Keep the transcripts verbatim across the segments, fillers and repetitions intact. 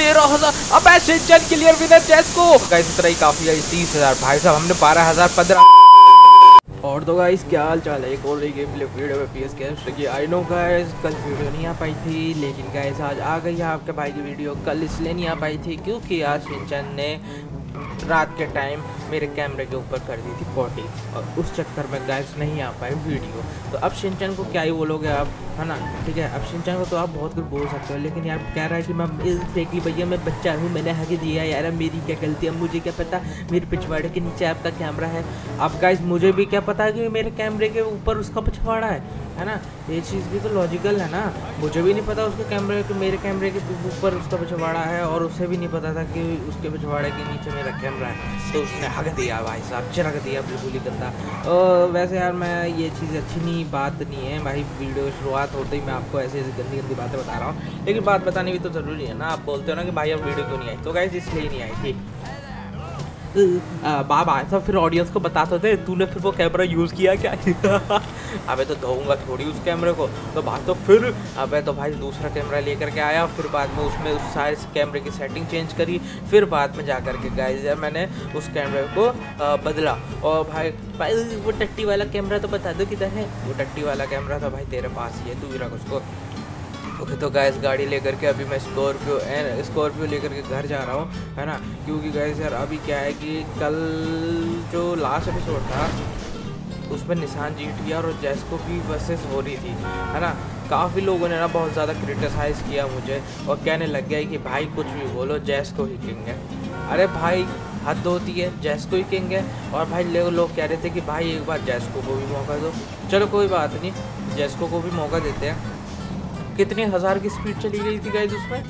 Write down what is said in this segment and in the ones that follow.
तेरह हजार अब Shinchan clear winner Jesko guys इतना ही काफी है। तीस हजार भाई साहब हमने बारह हजार पंद्रह। और तो गाइस क्या हाल चाल है, एक और नई गेम प्ले वीडियो में पीएस गेम्स की। आई नो गाइस कल वीडियो नहीं आ पाई थी, लेकिन गाइस आज आ गई है आपके भाई की वीडियो। कल इसलिए नहीं आ पाई थी क्योंकि आज शिनचैन ने रात के टाइम मेरे कैमरे के ऊपर कर दी थी पॉटी, और उस चक्कर में गाइस नहीं आ पाई वीडियो। तो अब शिनचैन को क्या ही बोलोगे आप, है ना। ठीक है, अब शिनचैन को तो आप बहुत कुछ बोल सकते हो, लेकिन यार कह रहा है कि मैं फेंकी भैया मैं बच्चा हूँ, मैंने हक दिया यार, मेरी क्या गलती है, मुझे क्या पता मेरे पिछवाड़े के नीचे आपका कैमरा है। अब गाइस मुझे भी क्या पता है कि मेरे कैमरे के ऊपर उसका पिछवाड़ा है है ना। ये चीज़ भी तो लॉजिकल है ना। मुझे भी नहीं पता उसके कैमरे के मेरे कैमरे के ऊपर उसका पिछवाड़ा है, और उसे भी नहीं पता था कि उसके पिछवाड़े के नीचे मेरा कैमरा है। तो उसने हक दिया भाई साहब, चिरक दिया बिल्कुल ही गंदा। तो वैसे यार मैं ये चीज़ अच्छी नहीं बात नहीं है भाई, वीडियो शुरुआत होते ही मैं आपको ऐसे ऐसी गंदी गंदी बातें बता रहा हूँ, लेकिन बात बतानी भी तो ज़रूरी है ना। आप बोलते हो ना कि भाई अब वीडियो क्यों नहीं आई, तो गाइस इसलिए नहीं आई थी। बाबा ऐसा फिर ऑडियंस को बताते थे तूने फिर वो कैमरा यूज़ किया क्या अबे तो धोऊंगा थोड़ी उस कैमरे को, तो बात तो फिर अबे तो भाई दूसरा कैमरा लेकर के आया, फिर बाद में उसमें उस सारे कैमरे की सेटिंग चेंज करी, फिर बाद में जा कर के गाइस यार मैंने उस कैमरे को आ, बदला। और भाई भाई वो टट्टी वाला कैमरा तो बता दो किधर है, वो टट्टी वाला कैमरा तो भाई तेरे पास ही है, तू ही रख उसको। ओके तो गैस गाड़ी लेकर के अभी मैं स्कॉर्पियो स्कॉर्पियो लेकर के घर जा रहा हूँ, है ना। क्योंकि गैस यार अभी क्या है कि कल जो लास्ट एपिसोड था उसमें निसान जी टी आर और जेस्को की वर्सेस हो रही थी, है ना। काफ़ी लोगों ने ना बहुत ज़्यादा क्रिटिसाइज़ किया मुझे और कहने लग गया कि भाई कुछ भी बोलो जेस्को ही किंग है। अरे भाई हद होती है, जेस्को ही किंग है। और भाई लोग कह रहे थे कि भाई एक बार जेस्को को भी मौका दो, चलो कोई बात नहीं जेस्को को भी मौका देते हैं। कितने हज़ार की स्पीड चली गई थी गाइस उसमें,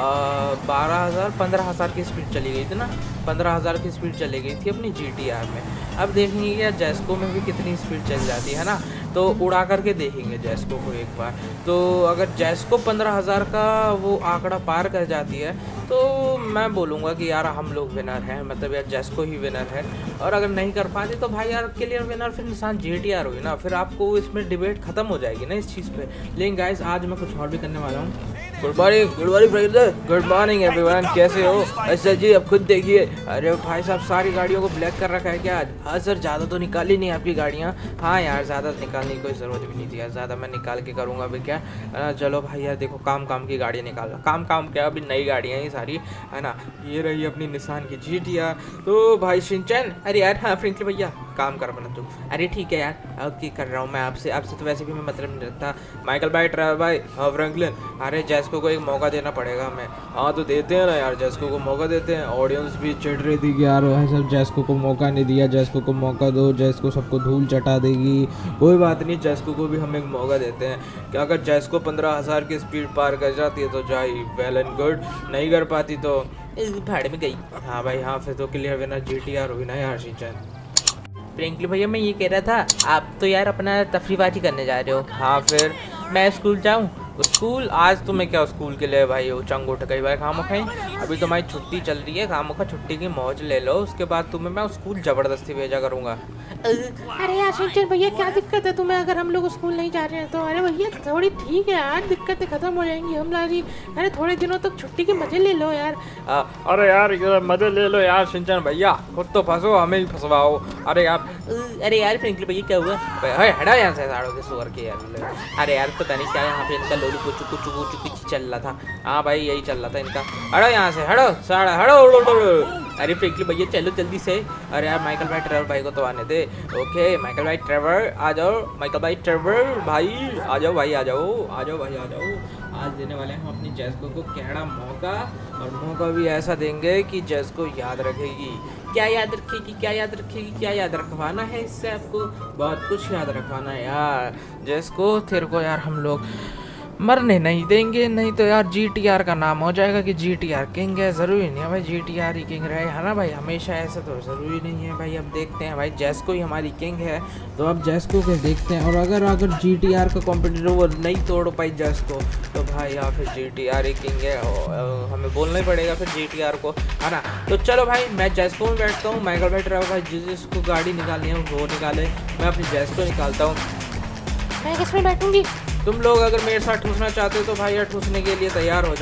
बारह हज़ार पंद्रह हज़ार की स्पीड चली गई थी ना, पंद्रह हज़ार की स्पीड चली गई थी अपनी जी टी आर में। अब देखेंगे क्या जेस्को में भी कितनी स्पीड चल जाती है ना, तो उड़ा करके देखेंगे जेस्को को एक बार। तो अगर जेस्को पंद्रह हज़ार का वो आंकड़ा पार कर जाती है तो मैं बोलूँगा कि यार हम लोग विनर हैं, मतलब यार जेस्को ही विनर है। और अगर नहीं कर पाते तो भाई यार क्लियर विनर फिर निसान जी टी आर हुई ना, फिर आपको इसमें डिबेट खत्म हो जाएगी ना इस चीज़ पे। लेकिन गाइस आज मैं कुछ और भी करने वाला हूँ। Good morning good morning brother, good morning everyone, कैसे हो? अच्छा जी अब खुद देखिए, अरे भाई साहब सारी गाड़ियों को ब्लैक कर रखा है क्या आज? हाँ सर ज़्यादा तो निकाली नहीं आपकी गाड़ियाँ। हाँ यार ज़्यादा निकालने की कोई ज़रूरत भी नहीं थी यार, ज़्यादा मैं निकाल के करूँगा अभी क्या। चलो भाई यार देखो काम काम की गाड़ियाँ निकालो, काम काम क्या अभी नई गाड़ियाँ ही सारी, है ना। ये रही अपनी निसान की जी टी आर। तो भाई शिनचैन, अरे यार हाँ फ्रेंकली भैया काम कर बना तू। अरे ठीक है यार अब क्या कर रहा हूँ मैं आपसे, आपसे तो वैसे भी मैं मतलब नहीं रखता। माइकल भाई ट्रैवल भाई, हाँ फ्रैंकलिन, अरे जेस्को को एक मौका देना पड़ेगा हमें। हाँ तो देते हैं ना यार, जेस्को को मौका देते हैं। ऑडियंस भी चिढ़ रही थी कि यार भाई सब जेस्को को मौका नहीं दिया, जेस्को को मौका दो, जेस्को सबको धूल चटा देगी। कोई बात नहीं, जेस्को को भी हम एक मौका देते हैं कि अगर जेस्को पंद्रह हज़ार की स्पीड पार कर जाती है तो जाए वेल एंड गुड, नहीं कर पाती तो भाड़ में गई। हाँ भाई हाँ फिर तो clear winner G T R हुई ना यार शिनचैन। फ्रेंकली भैया मैं ये कह रहा था आप तो यार अपना तफरीबाजी करने जा रहे हो। हाँ फिर मैं स्कूल जाऊँ? स्कूल आज तो मैं क्या स्कूल के लिए भाई चंग उठ गई भाई खामो खाई, अभी तो भाई छुट्टी चल रही है, खामो खा छुट्टी की मौज ले लो, उसके बाद तुम्हें मैं स्कूल ज़बरदस्ती भेजा करूँगा। अरे यार शिनचैन भैया क्या दिक्कत है तुम्हें अगर हम लोग स्कूल नहीं जा रहे हैं तो? अरे भैया थोड़ी ठीक है यार, दिक्कतें खत्म हो जाएंगी हम लारी। अरे थोड़े दिनों तक छुट्टी के मजे ले लो यार। आ, अरे यार मजे ले लो यार शिनचैन भैया, खुद तो फंसो हमें ही फंसवाओ। अरे यार अरे यार फ्रेंकली भैया क्या हुआ? हटा यहाँ से साड़ों के सुअर के यार। अरे यार पता नहीं क्या यहाँ पे इनका लोलू कुछ कुछ कुछ कुछ चल रहा था। हाँ भाई यही चल रहा था इनका। हटो यहाँ से, हटो साड़ा हटो। अरे फ्रेंकली भैया चलो जल्दी से। अरे यार माइकल भाई ट्रेवर भाई को तो आने दे। ओके माइकल भाई ट्रेवर आ जाओ, माइकल भाई ट्रेवर भाई आ जाओ, भाई आ जाओ आ जाओ भाई आ जाओ। आज देने वाले हैं हम अपनी जेस्को को कैड़ा मौका, और मौका भी ऐसा देंगे कि जेस्को याद रखेगी। क्या याद रखेगी क्या याद रखेगी क्या याद रखवाना है इससे? आपको बहुत कुछ याद रखवाना है यार जेस्को, तेरे को यार हम लोग मरने नहीं देंगे, नहीं तो यार जी टी आर का नाम हो जाएगा कि जी टी आर किंग है। ज़रूरी नहीं है भाई जी टी आर ही किंग रहे, है ना भाई, हमेशा ऐसा तो ज़रूरी नहीं है भाई। अब देखते हैं भाई जेस्को ही हमारी किंग है तो अब जेस्को के देखते हैं। और अगर अगर जी टी आर का कॉम्पिटिटर वो नहीं तोड़ पाई जेस्को तो भाई या फिर जी टी आर ही किंग है, हमें बोलना ही पड़ेगा फिर जी टी आर को, है ना। तो चलो भाई मैं जेस्को में बैठता हूँ, माइकल भाई ड्राइवर भाई जिस जिसको गाड़ी निकालनी है वो निकाले, मैं अपनी जेस्को निकालता हूँ। मैं किस में बैठूंगी? तुम लोग अगर मेरे साथ ठूसना चाहते हो तो भाई यार ठूसने के लिए तैयार हो जाओ।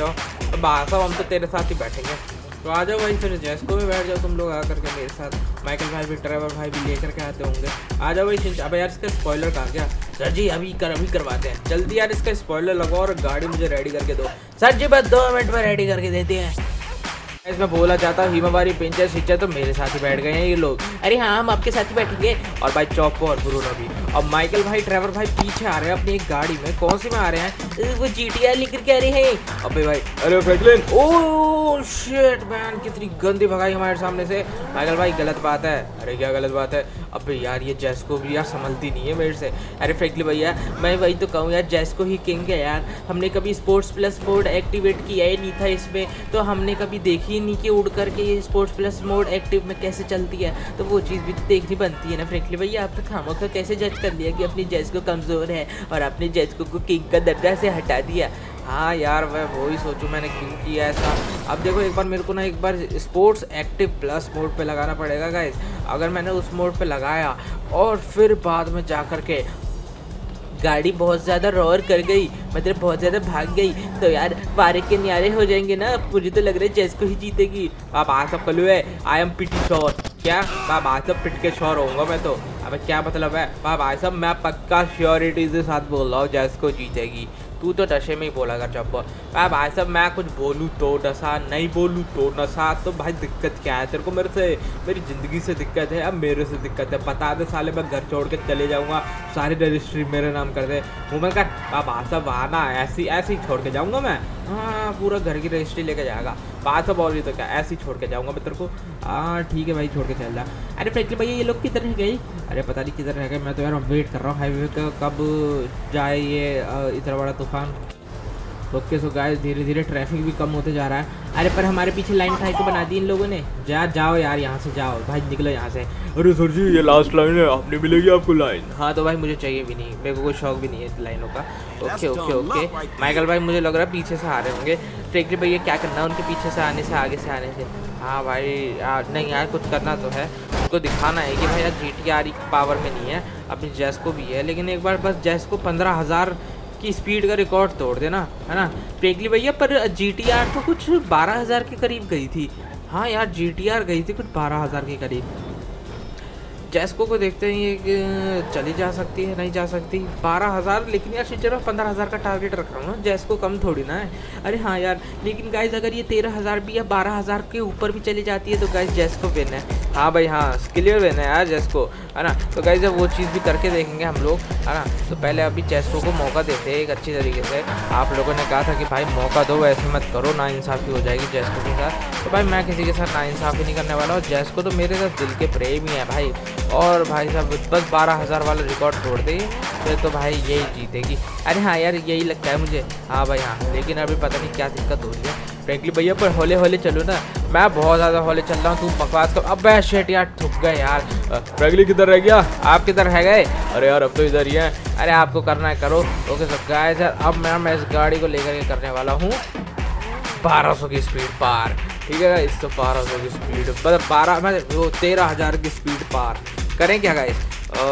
भाई साहब हम तो तेरे साथ ही बैठेंगे। तो आ जाओ भाई, फिर जेस्को में बैठ जाओ तुम लोग आकर के मेरे साथ। माइकल भाई भी, ट्रेवर भाई भी लेकर के आते होंगे। आ जाओ भाई शिनचैन। अबे यार इसका स्पॉइलर कहाँ गया? सर जी अभी कर अभी करवाते हैं, जल्दी यार इसका स्पॉइलर लगाओ और गाड़ी मुझे रेडी करके दो। सर जी बस दो मिनट में रेडी करके देते हैं। इसमें बोला जाता है हिमावारी पिंचर सिंचर तो मेरे साथ ही बैठ गए हैं ये लोग। अरे हाँ हम आपके साथ ही बैठेंगे। और भाई चौको और ब्रूनो भी। अब माइकल भाई, ट्रेवर भाई पीछे आ रहे हैं अपनी एक गाड़ी में। कौन सी में आ रहे हैं? वो जीटीआर लेकर के आ रहे हैं। अबे भाई, अरे फ्रैंकलिन, ओह शिट मैन, कितनी गंदी भगाई हमारे सामने से। माइकल भाई गलत बात है। अरे क्या गलत बात है? अबे यार ये जेस्को भी यार संभलती नहीं है मेरे से। अरे फ्रैंकलिन भैया मैं वही तो कहूँ यार, जेस्को ही किंग है यार। हमने कभी स्पोर्ट्स प्लस मोड एक्टिवेट किया ही नहीं था इसमें, तो हमने कभी देखी ही नहीं कि उड़ करके ये स्पोर्ट्स प्लस मोड एक्टिव में कैसे चलती है। तो वो चीज़ भी तो देखनी बनती है ना फ्रैंकलिन भैया। आप तो खामों का कैसे जज कर लिया कि अपनी जेस्को कमज़ोर है और अपने जेस्को को किंग का दर्जा से हटा दिया। हाँ यार मैं वही सोचूं मैंने क्यों किया ऐसा। अब देखो एक बार मेरे को ना एक बार स्पोर्ट्स एक्टिव प्लस मोड पे लगाना पड़ेगा गाइस। अगर मैंने उस मोड पे लगाया और फिर बाद में जा कर के गाड़ी बहुत ज़्यादा रोर कर गई, मतलब बहुत ज़्यादा भाग गई, तो यार पारे के न्यारे हो जाएंगे ना। मुझे तो लग रहा है जेस्को ही जीतेगी। आप आ सब कलू है, आई एम पिटी श्योर। क्या बाप आज सब पिट के श्योर होऊंगा मैं तो। अब क्या मतलब है बाप आज सब, मैं पक्का श्योरिटी के साथ बोल रहा हूँ जेस्को जीतेगी। तू तो नशे में ही बोला कर जब भाई साहब, मैं कुछ बोलूँ तो नशा, नहीं बोलूँ तो नशा। तो भाई दिक्कत क्या है तेरे को मेरे से? मेरी ज़िंदगी से दिक्कत है, अब मेरे से दिक्कत है। बता दे साले, मैं घर छोड़ के चले जाऊँगा, सारी रजिस्ट्री मेरे नाम कर दे। मुँह में कर भाई साहब, आना ऐसी ऐसे ही छोड़ के जाऊँगा मैं। हाँ पूरा घर की रजिस्ट्री लेके जाएगा बात सब। और भी तो क्या, ऐसे ही छोड़ के जाऊँगा मैं तेरे को। हाँ ठीक है भाई, छोड़ के चल जा। अरे फ्रैंकलिन भैया ये लोग किधर रह गए? अरे पता नहीं किधर रह गए। मैं तो यार वेट कर रहा हूँ हाईवे का, कब जाए ये इतना बड़ा तूफान। ओके सो गाइस, धीरे धीरे ट्रैफिक भी कम होते जा रहा है। अरे पर हमारे पीछे लाइन टाइप को बना दी इन लोगों ने। जा जाओ यार यहाँ से, जाओ भाई, निकलो यहाँ से। अरे सर जी ये लास्ट लाइन है, आपने मिलेगी आपको लाइन। हाँ तो भाई मुझे चाहिए भी नहीं, मेरे को कोई शौक भी नहीं है लाइनों का। ओके ओके ओके माइकल भाई, मुझे लग रहा है पीछे से आ रहे होंगे। फ्रैंकलिन भैया क्या करना है उनके पीछे से आने से, आगे से आने से? हाँ भाई यार, नहीं यार कुछ करना तो है, उनको दिखाना है कि भाई यार जी टी आर पावर में नहीं है, अपनी जेस्को भी है। लेकिन एक बार बस जेस्को पंद्रह हज़ार की स्पीड का रिकॉर्ड तोड़ देना, है ना फ्रैंकलिन भैया। पर जी टी आर तो कुछ बारह हज़ार के करीब गई थी। हाँ यार जी टी आर गई थी कुछ बारह हज़ार के करीब। जेस्को को देखते हैं ये चली जा सकती है नहीं जा सकती। बारह हज़ार, लेकिन यार शिनचैन पंद्रह हज़ार का टारगेट रख रहा हूँ ना, जेस्को कम थोड़ी ना है। अरे हाँ यार, लेकिन गाइज अगर ये तेरह हज़ार भी या बारह हज़ार के ऊपर भी चली जाती है तो गाइज जेस्को विन है। हाँ भाई हाँ, क्लियर विन है यार जेस्को, है ना। तो गाइज अब वो चीज़ भी करके देखेंगे हम लोग, है ना। तो पहले अभी जेस्को को मौका देते हैं एक अच्छी तरीके से। आप लोगों ने कहा था कि भाई मौका दो, ऐसे मत करो, ना इंसाफ़ी हो जाएगी जेस्को के साथ। तो भाई मैं किसी के साथ ना इंसाफ़ी नहीं करने वाला हूँ। जेस्को तो मेरे साथ दिल के प्रेम ही है भाई। और भाई साहब बस बारह हज़ार वाला रिकॉर्ड तोड़ दे फिर तो भाई यही जीतेगी। अरे हाँ यार यही लगता है मुझे। हाँ भाई हाँ, लेकिन अभी पता नहीं क्या दिक्कत हो रही है फ्रैंकलिन भैया। पर हौले हौले चलो ना, मैं बहुत ज़्यादा हौले चल रहा हूँ, तुम बकवास कर। अब शेट यार, ठुक गए यार। फ्रैंकलिन किधर रह गया? आप किधर रह गए? अरे यार अब तो इधर ही है। अरे आपको करना है करो। ओके सर गाइस, अब मैं मैं इस गाड़ी को लेकर के करने वाला हूँ बारह सौ की स्पीड पार। ठीक है इस तो बारह सौ की स्पीड, मतलब बारह मैं वो तेरह हज़ार की स्पीड पार करें क्या गाइस?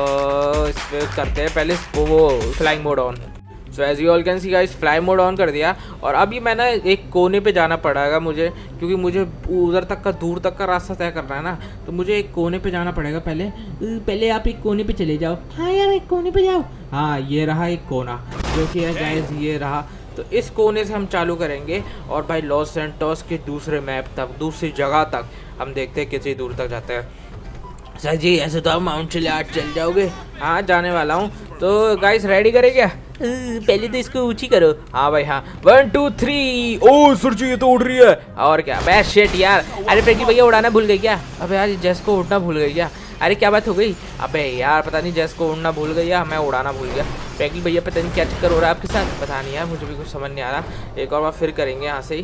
इस पर करते हैं पहले वो flying mode on. So as you all can see guys, fly mode on कर दिया। और अभी मैं ना एक कोने पे जाना पड़ेगा मुझे, क्योंकि मुझे उधर तक का दूर तक का रास्ता तय करना है ना। तो मुझे एक कोने पे जाना पड़ेगा पहले। पहले आप एक कोने पे चले जाओ। हाँ यार एक कोने पे जाओ। हाँ ये रहा एक कोना, जो कि है गाइस ये रहा। तो इस कोने से हम चालू करेंगे और भाई लॉस सैंटोस के दूसरे मैप तक, दूसरी जगह तक हम देखते हैं कितनी दूर तक जाते हैं। सर जी ऐसे तो आप माउंट चिलियाड चल जाओगे। हाँ जाने वाला हूँ। तो गाइस रेडी करें क्या? पहले तो इसको ऊंची करो। हाँ भाई हाँ, वन टू थ्री। ओ सर जी ये तो उड़ रही है। और क्या बेस्ट शेट यार। अरे फ्रैंकलिन भैया उड़ाना भूल गई क्या? अबे यार जेस्को उड़ना भूल गई क्या? अरे क्या बात हो गई? अबे यार पता नहीं जेस्को उड़ना भूल गई या मैं उड़ाना भूल गया। फ्रैंकलिन भैया पता नहीं क्या चक्कर हो रहा है आपके साथ, पता नहीं यार, मुझे भी कुछ समझ नहीं आ रहा। एक और बार फिर करेंगे यहाँ से ही।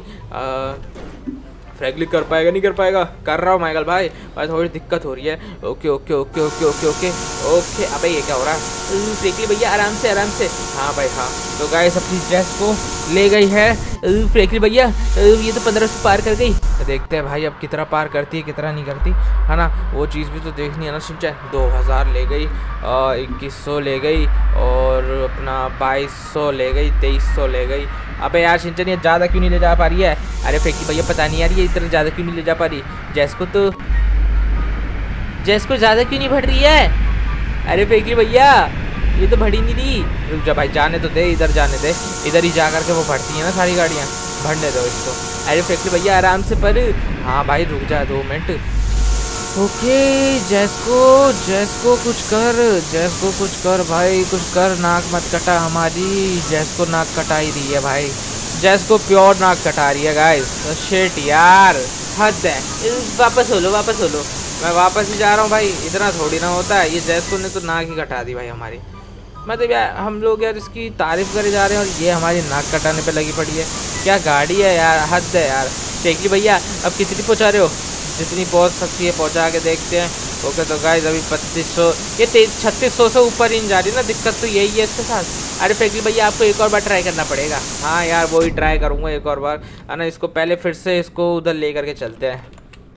फ्रैंकलिन कर पाएगा नहीं कर पाएगा? कर रहा हूँ माइकल भाई, भाई थोड़ी दिक्कत हो रही है। Okay okay okay okay okay okay okay. अबे ये क्या हो रहा है? फ्रैंकलिन भैया आराम से आराम से। हाँ भाई हाँ। तो गाइस अपनी ड्रेस को ले गई है फ्रैंकलिन भैया ये तो पंद्रह सौ पार कर गई। तो देखते हैं भाई अब कितना पार करती है कितना नहीं करती, है ना, वो चीज़ भी तो देखनी है ना शिनचैन। दो हज़ार ले गई, इक्कीस सौ ले गई, और अपना बाईस सौ ले गई, तेईस सौ ले गई। अबे यार शिनचैन ये ज़्यादा क्यों नहीं ले जा पा रही है? अरे फ्रैंकलिन भैया पता नहीं यार ये इतना ज़्यादा क्यों नहीं ले जा पा रही। जैस को तो जैस को ज़्यादा क्यों नहीं बढ़ रही है? अरे फ्रैंकलिन भैया ये तो बढ़ी नहीं दी। रुक जा भाई, जाने तो दे, इधर जाने दे, इधर ही जा करके वो बढ़ती है ना सारी गाड़ियाँ, भरने दो इसको। अरे फ्रैंकलिन भैया आराम से पर। हाँ भाई रुक जा दो मिनट। ओके जैसको जैसको कुछ कर, जैसको कुछ कर भाई, कुछ कर, नाक मत कटा हमारी। जैसको नाक कटा ही रही है भाई, जैसको प्योर नाक कटा रही है गाइस। तो शिट यार हद है। वापस हो लो वापस हो लो, मैं वापस ही जा रहा हूँ भाई, इतना थोड़ी ना होता है। ये जैसको ने तो नाक ही कटा दी भाई हमारी। मतलब यार हम लोग यार इसकी तारीफ करे जा रहे हैं और ये हमारी नाक कटाने पे लगी पड़ी है। क्या गाड़ी है यार, हद है यार। फ्रैंकलिन भैया अब कितनी पहुँचा रहे हो? जितनी पहुँच सकती है पहुँचा के देखते हैं। ओके तो गाइस अभी पच्चीस सौ, ये तेईस छत्तीस सौ से ऊपर ही नहीं जा रही ना, दिक्कत तो यही है इसके साथ। अरे फ्रैंकलिन भैया आपको एक और बार ट्राई करना पड़ेगा। हाँ यार वो ही ट्राई करूँगा एक और बार, है ना। इसको पहले फिर से इसको उधर ले करके चलते हैं।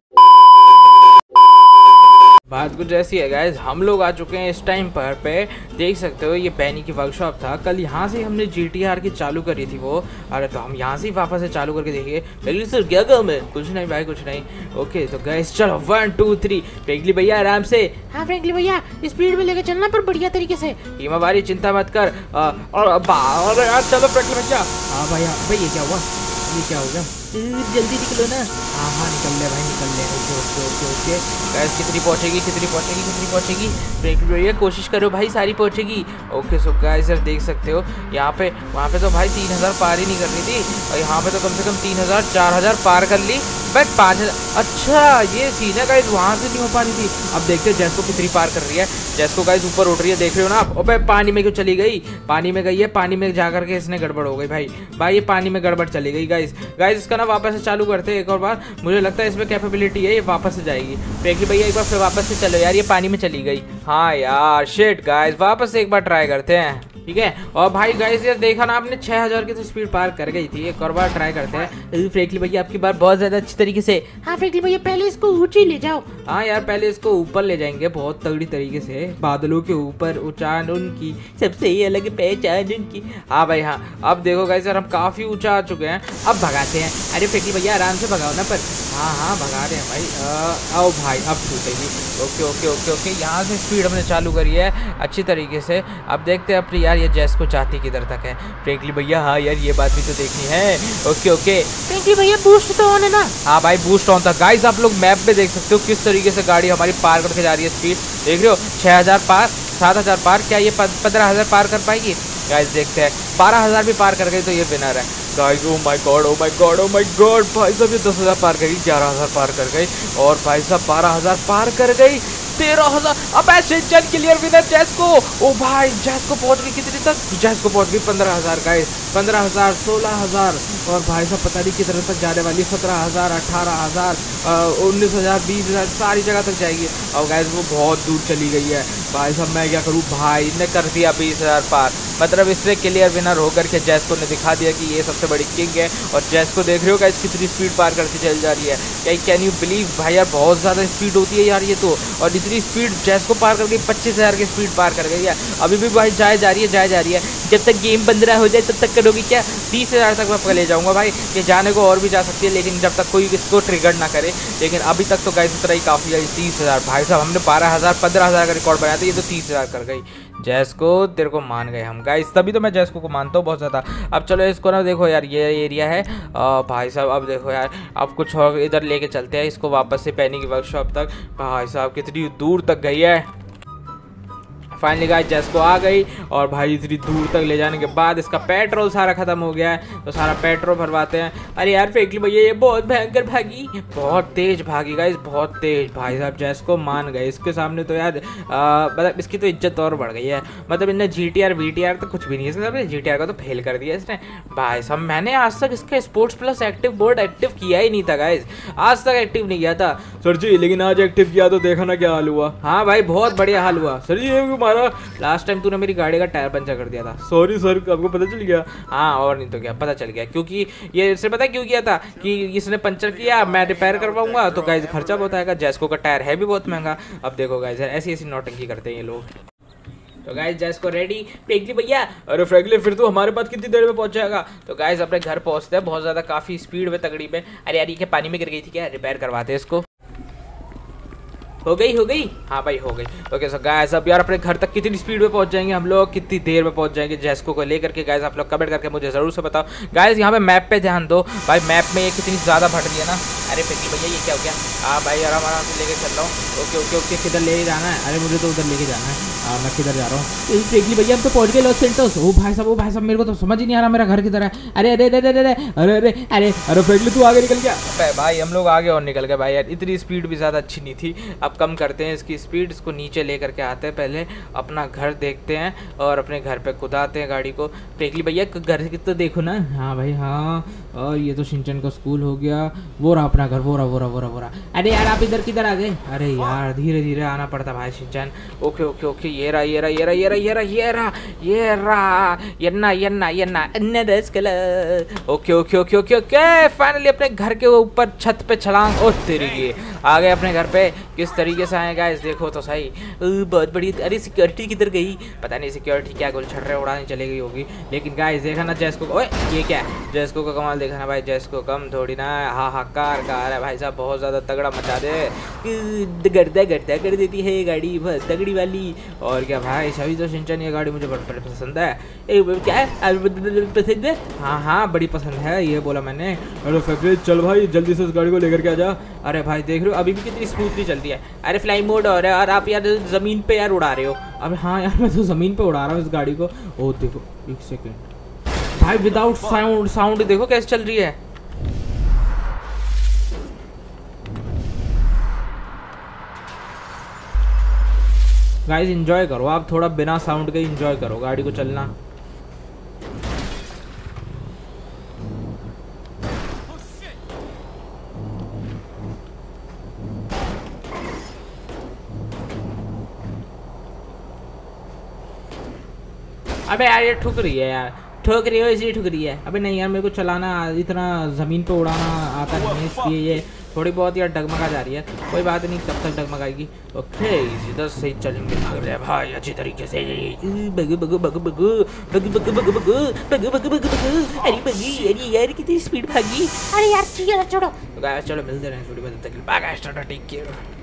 बात कुछ ऐसी है गाइस, हम लोग आ चुके हैं इस टाइम पर पे, देख सकते हो ये बैनी की वर्कशॉप था। कल यहाँ से हमने जी टी आर की चालू करी थी वो। अरे तो हम यहाँ से ही वापस से चालू करके देखिए। फ्रैंकलिन सर क्या काम है? कुछ नहीं भाई कुछ नहीं। ओके तो गाइस चलो वन टू थ्री। फ्रैंकलिन भैया आराम से। हाँ फ्रैंकलिन भैया स्पीड में लेके चलना पर बढ़िया तरीके से। हिमावारी चिंता मत कर। आ, और अरे यार चलो फ्रैंकलिन भैया। हाँ भाई भाई ये क्या हुआ, ये क्या हो गया? जल्दी निकलो ना। हाँ हाँ निकल ले भाई निकल ले। Okay okay okay okay guys कितनी पहुंचेगी कितनी पहुंचेगी कितनी पहुंचेगी? फ्रैंकलिन भैया कोशिश करो भाई सारी पहुंचेगी। ओके सो गाइस यार देख सकते हो यहाँ पे, वहाँ पे तो भाई तीन हज़ार पार ही नहीं कर रही थी, और यहाँ पे तो कम से कम तीन हज़ार चार हज़ार पार कर ली, बट पाँच हज़ार। अच्छा ये सीन है गाइस, वहाँ से नहीं हो पा रही थी। अब देखते हैं जैसको कितनी पार कर रही है। जैसको गाइस ऊपर उठ रही है, देख रहे हो ना आप। अबे पानी में क्यों चली गई? पानी में गई है, पानी में जा करके इसने गड़बड़ हो गई भाई। भाई ये पानी में गड़बड़ चली गई गाइस। गाइस इसका ना वापस से चालू करते हैं एक और बार, मुझे लगता है इसमें कैपेबिलिटी है, ये वापस से जाएगी। फ्रैंकलिन भैया एक बार फिर वापस से चलो यार, ये पानी में चली गई। हाँ यार शिट गाइस, वापस से एक बार ट्राई करते हैं, ठीक है। और भाई गाइस यार देखा ना आपने छह हज़ार की तो स्पीड पार कर गई थी, एक और बार ट्राई करते हैं। फ्रैंकलिन भैया आपकी बार बहुत ज्यादा अच्छी तरीके से। हाँ फ्रैंकलिन भैया पहले इसको ऊंची ले जाओ। हाँ यार पहले इसको ऊपर ले जाएंगे बहुत तगड़ी तरीके से, बादलों के ऊपर उचान उनकी सबसे ही अलग पहचान उनकी। हाँ भाई हाँ अब देखो गाइस यार हम काफी ऊंचा आ चुके हैं, अब भगाते हैं। अरे फ्रैंकलिन भैया आराम से भगाओ ना पर। हाँ हाँ भगा रहे हैं भाई। आओ भाई अब छूटेगी। ओके ओके ओके ओके यहाँ से स्पीड हमने चालू करी है अच्छी तरीके से। अब देखते हैं अपनी यार ये जैसको जाती किधर तक है। फ्रैंकलिन भैया हाँ यार ये बात भी तो देखनी है। ओके ओके फ्रैंकलिन भैया बूस्ट तो ऑन है ना? हाँ भाई बूस्ट ऑन था। गाइस आप लोग मैप पे देख सकते हो किस तरीके से गाड़ी हमारी पार करके जा रही है। स्पीड देख रहे हो, छः हज़ार पार, सात हज़ार पार, क्या ये पंद्रह हज़ार पार कर पाएगी? गाइस देखते हैं, बारह हज़ार भी पार कर गई तो ये विनर है guys. Oh my god oh my god oh my god भाई साहब ये दस हज़ार पार कर गई, ग्यारह हज़ार पार कर गई, और भाई साहब बारह हज़ार पार कर गई, तेरह हज़ार। अब ऐसे चल क्लियर विनर जैसको। ओ भाई जैसको पहुंच गई कितनी तक? जैसको पहुंच गई पंद्रह हज़ार गाइस, पंद्रह हज़ार, सोलह हज़ार, और भाई साहब पता नहीं कितने तक जाने वाली, सत्रह हज़ार, अठारह हज़ार, उन्नीस हज़ार, बीस हज़ार, सारी जगह तक जाएगी। और गाइस वो बहुत दूर चली गई है भाई साहब। मैं क्या करूँ भाई, ने कर दिया बीस हज़ार पार, मतलब इससे क्लियर विनर होकर के जैसको ने दिखा दिया कि ये सबसे बड़ी किंग है। और जैसको देख रहे हो गाइस कितनी स्पीड पार करती चल जा रही है। क्या कैन यू बिलीव भाई यार बहुत ज़्यादा स्पीड होती है यार ये तो। और इतनी स्पीड जैसको पार कर गई, पच्चीस हज़ार की स्पीड पार कर गई है। अभी भी भाई जाए जा रही है जाए जा रही है। जब तक गेम बंद ना हो जाए तब तक करोगी क्या? तीस हज़ार तक मैं ले जाऊँगा भाई, ये जाने को और भी जा सकती है लेकिन जब तक कोई इसको ट्रिगर ना करे। लेकिन अभी तक तो गाइस इतना ही काफ़ी है। तीस हज़ार भाई साहब हमने बारह हज़ार पंद्रह हज़ार का रिकॉर्ड बनाया था, ये तो तीस हज़ार कर गई। जैसको तेरे को मान गए हम गाइस, तभी तो मैं जैसको को मानता हूँ बहुत ज़्यादा। अब चलो इसको ना देखो यार ये एरिया है आ, भाई साहब अब देखो यार अब कुछ और इधर लेके चलते हैं इसको वापस से पैनी की वर्कशॉप तक। भाई साहब कितनी दूर तक गई है। फाइनली गाइस जैसको आ गई, और भाई इतनी दूर तक ले जाने के बाद इसका पेट्रोल सारा खत्म हो गया है, तो सारा पेट्रोल भरवाते हैं। अरे यार फ्रैंकलिन भैया ये बहुत भयंकर भागी, बहुत तेज भागी गाइस, बहुत तेज। भाई साहब जैसको मान गए, इसके सामने तो यार मतलब इसकी तो इज्जत और बढ़ गई है। मतलब इन्हें G T R V T R तो कुछ भी नहीं है, जी टी आर का तो फेल कर दिया इसने। भाई साहब मैंने आज तक इसका sports plus active board active किया ही नहीं था गाइस, आज तक एक्टिव नहीं किया था। सर जी लेकिन आज एक्टिव किया तो देखा ना क्या हाल हुआ। हाँ भाई बहुत बढ़िया हाल हुआ। सर जी ये क्यों मारा? लास्ट टाइम तूने मेरी गाड़ी का टायर पंचर कर दिया था। सॉरी सर, आपको पता चल गया? हाँ और नहीं तो क्या, पता चल गया, क्योंकि ये इससे पता क्यों किया था कि इसने पंचर किया, मैं रिपेयर करवाऊंगा तो गाइस खर्चा बहुत आएगा। जैस्को का टायर है भी बहुत महंगा। अब देखो गाइस ऐसी ऐसी नौटंकी करते हैं ये लोग। तो गाइस जैस्को रेडी, फ्रैंकली भैया। अरे फ्रैंकली फिर तो हमारे पास कितनी देर में पहुंच जाएगा? तो गाइस अपने घर पहुंचते हैं बहुत ज़्यादा, काफ़ी स्पीड में, तगड़ी में। अरे यार ये क्या पानी में गिर गई थी क्या? रिपेयर करवाते हैं इसको। हो गई हो गई हाँ भाई हो गई। ओके सो गाइस अब यार अपने घर तक कितनी स्पीड में पहुंच जाएंगे हम लोग, कितनी देर में पहुंच जाएंगे जैस्को को लेकर के? गाइस आप लोग कमेंट करके मुझे ज़रूर से बताओ। गाइस यहाँ पे मैप पे ध्यान दो भाई, मैप में ये कितनी ज़्यादा फट रही है ना। अरे फ्रैंकली भैया ये क्या हो गया? हाँ भाई आराम आराम से लेके चल रहा हूँ। ओके ओके ओके किधर ले जाना है? अरे मुझे तो उधर लेके जाना है। हाँ मैं किधर जा रहा हूँ? फ्रैंकली भैया हम तो पहुँच गए लॉस सेंटोस। ओ भाई साहब ओ भाई साहब मेरे को तो समझ ही नहीं आ रहा मेरा घर किधर है। अरे अरे अरे अरे अरे अरे अरे अरे अरे फ्रैंकली तू आगे निकल गया। अबे भाई हम लोग आगे और निकल गए भाई यार, इतनी स्पीड भी ज़्यादा अच्छी नहीं थी। अब कम करते हैं इसकी स्पीड, इसको नीचे लेकर के आते हैं, पहले अपना घर देखते हैं और अपने घर पे कुदाते हैं गाड़ी को। फ्रैंकली भैया घर की तो देखो ना। हाँ भाई हाँ, और ये तो शिनचैन का स्कूल हो गया। वो रहा अपना घर, वो रहा वो रहा वो रहा वो रहा। अरे यार आप इधर किधर आ गए? अरे यार धीरे धीरे आना पड़ता भाई शिनचैन। ओके ओके ओके ये रहा ये रहा ये रहा ये रहा ये रहा ये रहा ये रहा यन्ना यन्ना यन्ना अन्य दस colour. Okay okay okay okay okay finally अपने घर के ऊपर छत पे छलांग। ओ तेरी की आ गए अपने घर पे। किस तरीके से आए गाइस देखो तो सही, बहुत बड़ी। अरे सिक्योरिटी किधर गई? पता नहीं सिक्योरिटी क्या गोल छड़ रहे उड़ाने चली गई होगी। लेकिन गाइस देखा ना जैस्को, ओए ये क्या है? जैस्को का कमाल देखा ना भाई, जैस्को कम थोड़ी ना हाहाकार का आ रहा है भाई साहब, बहुत ज़्यादा तगड़ा मचा दे, गर्दा गर्दा कर देती है ये गाड़ी, बस तगड़ी वाली। और क्या भाई सभी तो शिनचैन ये गाड़ी मुझे बड़ी पसंद है। ए, क्या है पसंद है? हाँ हाँ बड़ी पसंद है ये बोला मैंने। अरे फ्रैंकली चल भाई जल्दी से उस गाड़ी को लेकर के आ जा। अरे भाई देख रहे हो अभी भी कितनी स्मूथली चलती है। अरे फ्लाई मोड हो रहा है और आप यार ज़मीन पे यार उड़ा रहे हो। अब हाँ यार मैं तो ज़मीन पे उड़ा रहा हूँ इस गाड़ी को। ओ देखो एक सेकेंड भाई, विदाउट साउंड साउंड देखो कैसे चल रही है। गाइस एंजॉय करो आप थोड़ा, बिना साउंड के एंजॉय करो गाड़ी को चलना। अबे यार ये ठुक रही है यार, ठोक रही हो इसलिए ठुक रही है। अबे नहीं यार मेरे को चलाना इतना ज़मीन पे उड़ाना आता नहीं है, इसलिए ये थोड़ी बहुत यार डगमगा जा रही है। कोई बात नहीं कब तक डगमगाएगी। ओके इधर सही चलेंगे भाई अच्छी तरीके से। बगु बगु बगु बगु बगु बगु बगु बगु बगु बगु बगु बगु। अरे बगी अरे यार कितनी स्पीड भागी। अरे यार ठीक है छोड़ो। तो गाइस चलो मिलते हैं थोड़ी बहुत तक। Bye guys tata take care.